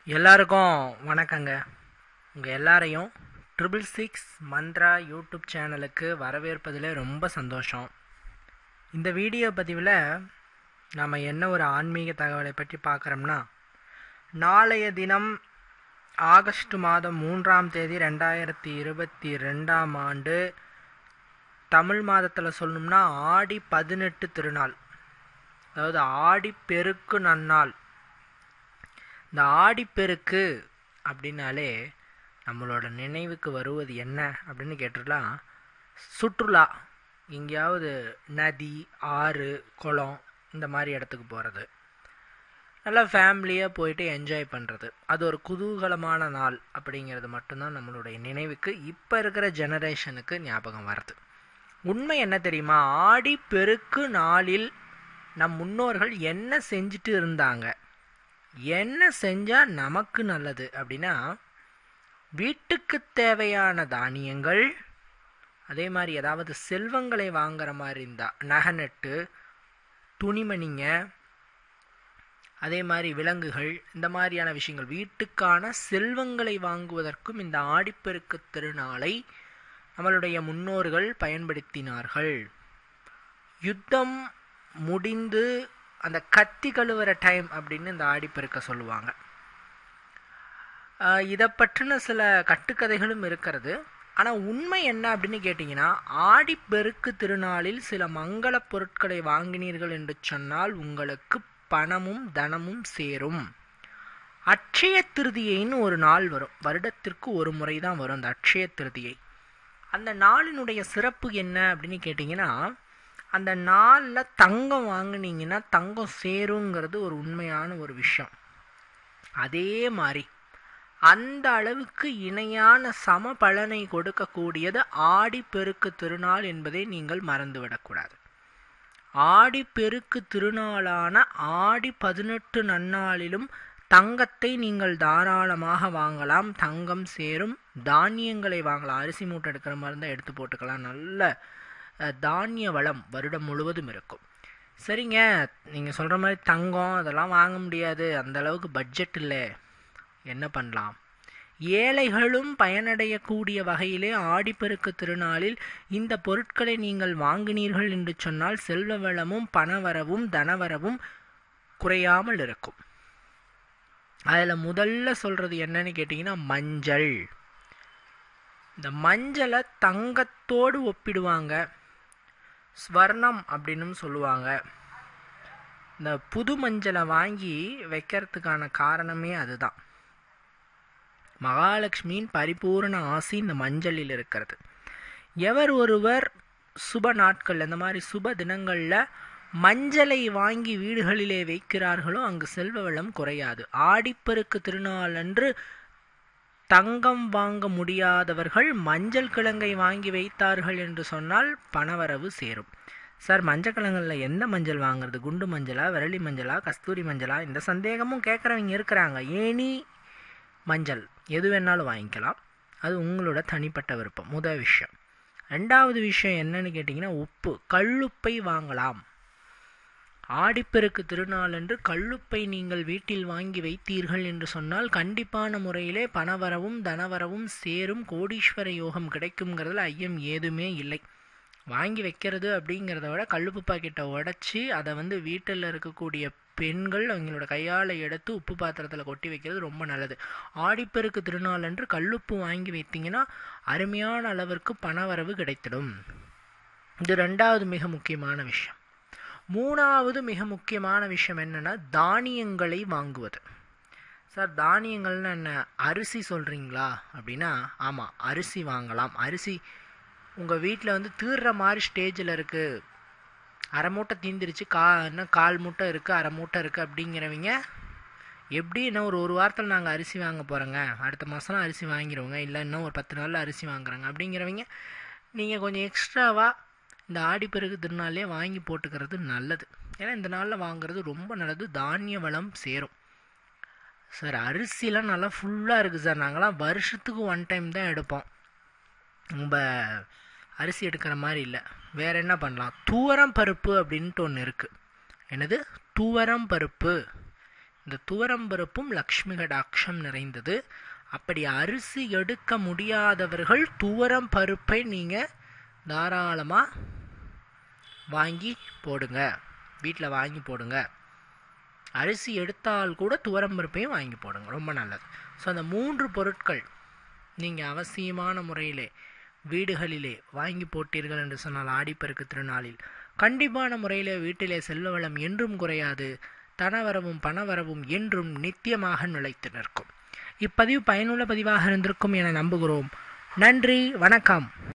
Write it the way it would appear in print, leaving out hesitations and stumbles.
எல்லாருக்கும் வணக்கங்க. உங்கள் எல்லாரையும் 666 மந்த்ரா யூடியூப் சேனலுக்கு வரவேற்பதில் ரொம்ப சந்தோஷம். இந்த வீடியோ பதிவில் நாம் என்ன ஒரு ஆன்மீக தகவலை பற்றி பார்க்குறோம்னா, நாளைய தினம் ஆகஸ்ட் மாதம் 3ஆம் தேதி 2022ஆம் ஆண்டு தமிழ் மாதத்தில் சொல்லணும்னா ஆடி 18 திருநாள், அதாவது ஆடி பெருக்கு நன்னாள். இந்த ஆடிப்பெருக்கு அப்படின்னாலே நம்மளோட நினைவுக்கு வருவது என்ன அப்படின்னு கேட்டுடலாம், சுற்றுலா. எங்கேயாவது நதி, ஆறு, குளம் இந்த மாதிரி இடத்துக்கு போகிறது, நல்லா ஃபேமிலியாக போயிட்டு என்ஜாய் பண்ணுறது, அது ஒரு குதூகலமான நாள் அப்படிங்கிறது மட்டும்தான் நம்மளுடைய நினைவுக்கு இப்போ இருக்கிற ஜெனரேஷனுக்கு ஞாபகம் வருது. உண்மை என்ன தெரியுமா? ஆடிப்பெருக்கு நாளில் நம் முன்னோர்கள் என்ன செஞ்சுட்டு இருந்தாங்க, என்ன செஞ்சால் நமக்கு நல்லது அப்படின்னா, வீட்டுக்கு தேவையான தானியங்கள், அதே மாதிரி ஏதாவது செல்வங்களை வாங்குற மாதிரி இருந்தால் நகநட்டு, துணிமணிங்க, அதே மாதிரி விலங்குகள், இந்த மாதிரியான விஷயங்கள், வீட்டுக்கான செல்வங்களை வாங்குவதற்கும் இந்த ஆடிப்பெருக்கு திருநாளை நம்மளுடைய முன்னோர்கள் பயன்படுத்தினார்கள். யுத்தம் முடிந்து அந்த கத்தி கழுவுற டைம் அப்படின்னு இந்த ஆடிப்பெருக்க சொல்லுவாங்க. இதை பற்றின சில கட்டுக்கதைகளும் இருக்கிறது. ஆனால் உண்மை என்ன அப்படின்னு கேட்டிங்கன்னா, ஆடிப்பெருக்கு திருநாளில் சில மங்கள பொருட்களை வாங்கினீர்கள் என்று சொன்னால் உங்களுக்கு பணமும் தனமும் சேரும். அட்சய திருதியைன்னு ஒரு நாள் வரும், வருடத்திற்கு ஒரு முறை தான் வரும் அந்த அட்சய திருதியை. அந்த நாளினுடைய சிறப்பு என்ன அப்படின்னு கேட்டிங்கன்னா, அந்த நாளில் தங்கம் வாங்கினீங்கன்னா தங்கம் சேருங்கிறது ஒரு உண்மையான ஒரு விஷயம். அதே மாதிரி அந்த அளவுக்கு இணையான சம பலனை கொடுக்கக்கூடியது ஆடிப்பெருக்கு திருநாள் என்பதை நீங்கள் மறந்துவிடக்கூடாது. ஆடிப்பெருக்கு திருநாளான ஆடி 18 நன்னாளிலும் தங்கத்தை நீங்கள் தாராளமாக வாங்கலாம், தங்கம் சேரும். தானியங்களை வாங்கலாம், அரிசி மூட்டை எடுக்கிற மாதிரி இருந்தால் எடுத்து போட்டுக்கலாம். நல்ல தானிய வளம் வருடம் முழுவதும் இருக்கும். சரிங்க, நீங்கள் சொல்கிற மாதிரி தங்கம் அதெல்லாம் வாங்க முடியாது, அந்த அளவுக்கு பட்ஜெட் இல்லை, என்ன பண்ணலாம்? ஏழைகளும் பயனடையக்கூடிய வகையிலே ஆடிப்பெருக்கு திருநாளில் இந்த பொருட்களை நீங்கள் வாங்கினீர்கள் என்று சொன்னால் செல்வ வளமும் பணவரவும் தனவரவும் குறையாமல் இருக்கும். அதில் முதல்ல சொல்கிறது என்னன்னு கேட்டிங்கன்னா மஞ்சள். இந்த மஞ்சளை தங்கத்தோடு ஒப்பிடுவாங்க, ஸ்வர்ணம் அப்படின்னு சொல்லுவாங்க. இந்த புது மஞ்சளை வாங்கி வைக்கிறதுக்கான காரணமே அதுதான். மகாலட்சுமியின் பரிபூர்ண ஆசி இந்த மஞ்சளில் இருக்கிறது. எவர் ஒருவர் சுப நாட்கள், இந்த மாதிரி சுப தினங்களில் மஞ்சளை வாங்கி வீடுகளிலே வைக்கிறார்களோ அங்கு செல்வ வளம் குறையாது. ஆடிப்பெருக்கு திருநாள் அன்று தங்கம் வாங்க முடியாதவர்கள் மஞ்சள் கிழங்கை வாங்கி வைத்தார்கள் என்று சொன்னால் பணவரவு சேரும். சார், மஞ்சள் கிழங்கில் எந்த மஞ்சள் வாங்குறது? குண்டு மஞ்சளா, விரலி மஞ்சளா, கஸ்தூரி மஞ்சளா? இந்த சந்தேகமும் கேட்குறவங்க இருக்கிறாங்க. ஏனி மஞ்சள் எது வேணாலும் வாங்கிக்கலாம், அது உங்களோட தனிப்பட்ட விருப்பம். முதல் விஷயம். ரெண்டாவது விஷயம் என்னன்னு கேட்டிங்கன்னா உப்பு, கல்லுப்பை வாங்கலாம். ஆடிப்பெருக்கு திருநாள் என்று கல்லுப்பை நீங்கள் வீட்டில் வாங்கி வைத்தீர்கள் என்று சொன்னால் கண்டிப்பான முறையிலே பணவரவும் தனவரவும் சேரும், கோடீஸ்வர யோகம் கிடைக்குங்கிறதுல ஐயம் ஏதுமே இல்லை. வாங்கி வைக்கிறது அப்படிங்கிறத விட கல்லுப்பு பாக்கெட்டை உடச்சி அதை வீட்டில் இருக்கக்கூடிய பெண்கள் அவங்களோட கையால் எடுத்து உப்பு பாத்திரத்தில் கொட்டி வைக்கிறது ரொம்ப நல்லது. ஆடிப்பெருக்கு திருநாள் அன்று கல்லுப்பு வாங்கி வைத்தீங்கன்னா அருமையான அளவிற்கு பணவரவு கிடைத்திடும். இது ரெண்டாவது மிக முக்கியமான விஷயம். மூணாவது மிக முக்கியமான விஷயம் என்னென்னா தானியங்களை வாங்குவது. சார், தானியங்கள்னு என்ன, அரிசி சொல்கிறீங்களா அப்படின்னா, ஆமாம், அரிசி வாங்கலாம். அரிசி உங்கள் வீட்டில் தீர்ற மாதிரி ஸ்டேஜில் இருக்குது, அரை மூட்டை தீந்துருச்சு, இன்னும் 1/4 மூட்டை இருக்குது, அரை மூட்டை இருக்குது அப்படிங்கிறவங்க, எப்படி இன்னும் ஒரு வாரத்தில் நாங்கள் அரிசி வாங்க போகிறோங்க, அடுத்த மாதம்லாம் அரிசி வாங்கிடுவோங்க, இல்லை இன்னும் ஒரு 10 நாளில் அரிசி வாங்குறாங்க அப்படிங்கிறவங்க, நீங்கள் கொஞ்சம் எக்ஸ்ட்ராவாக இந்த ஆடிப்பெருக்கு திருநாளே வாங்கி போட்டுக்கிறது நல்லது. ஏன்னா இந்த நாளில் வாங்குறது ரொம்ப நல்லது, தானிய வளம் சேரும். சார், அரிசிலாம் நல்லா ஃபுல்லாக இருக்குது சார், நாங்களாம் வருஷத்துக்கு 1 டைம் தான் எடுப்போம், ரொம்ப அரிசி எடுக்கிற மாதிரி இல்லை. வேறு என்ன பண்ணலாம்? துவரம் பருப்பு அப்படின்ட்டு ஒன்று இருக்குது. என்னது? துவரம் பருப்பு. இந்த துவரம்பருப்பும் லக்ஷ்மி கடாட்சம் நிறைந்தது. அப்படி அரிசி எடுக்க முடியாதவர்கள் துவரம் பருப்பை நீங்கள் தாராளமாக வாங்கி போடுங்க, வீட்டில் வாங்கி போடுங்க. அரிசி எடுத்தால் கூட துவரம்பருப்பையும் வாங்கி போடுங்க, ரொம்ப நல்லது. ஸோ அந்த 3 பொருட்கள் நீங்கள் அவசியமான முறையிலே வீடுகளிலே வாங்கி போட்டீர்கள் என்று சொன்னால் ஆடிப்பெருக்கு திருநாளில் கண்டிப்பான முறையிலே வீட்டிலே செல்வ வளம் என்றும் குறையாது, தனவரவும் பணவரவும் என்றும் நித்தியமாக நிலைத்து நிற்கும். இப்பதிவு பயனுள்ள பதிவாக இருந்திருக்கும் என நம்புகிறோம். நன்றி, வணக்கம்.